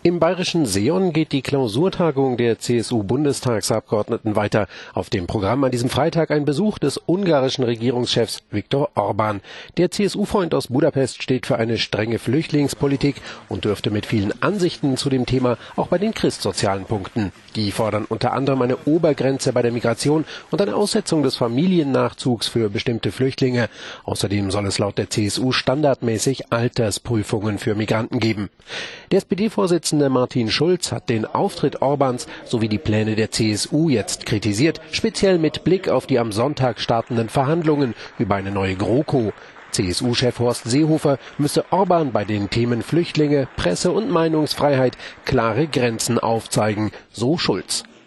Im bayerischen Seeon geht die Klausurtagung der CSU-Bundestagsabgeordneten weiter. Auf dem Programm an diesem Freitag ein Besuch des ungarischen Regierungschefs Viktor Orbán. Der CSU-Freund aus Budapest steht für eine strenge Flüchtlingspolitik und dürfte mit vielen Ansichten zu dem Thema auch bei den christsozialen punkten. Die fordern unter anderem eine Obergrenze bei der Migration und eine Aussetzung des Familiennachzugs für bestimmte Flüchtlinge. Außerdem soll es laut der CSU standardmäßig Altersprüfungen für Migranten geben. Der SPD-Vorsitzende Martin Schulz hat den Auftritt Orbáns sowie die Pläne der CSU jetzt kritisiert, speziell mit Blick auf die am Sonntag startenden Verhandlungen über eine neue GroKo. CSU-Chef Horst Seehofer müsse Orbán bei den Themen Flüchtlinge, Presse- und Meinungsfreiheit klare Grenzen aufzeigen, so Schulz.